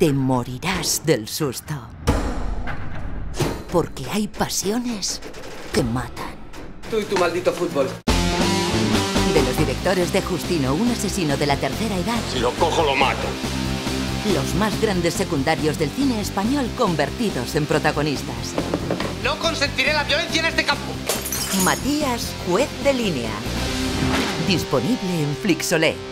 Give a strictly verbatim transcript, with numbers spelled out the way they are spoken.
te morirás del susto. Porque hay pasiones que matan. Tú y tu maldito fútbol. De los directores de Justino, un asesino de la tercera edad. Si lo cojo, lo mato. Los más grandes secundarios del cine español convertidos en protagonistas. No consentiré la violencia en este campo. Matías, juez de línea. Disponible en Flixolé.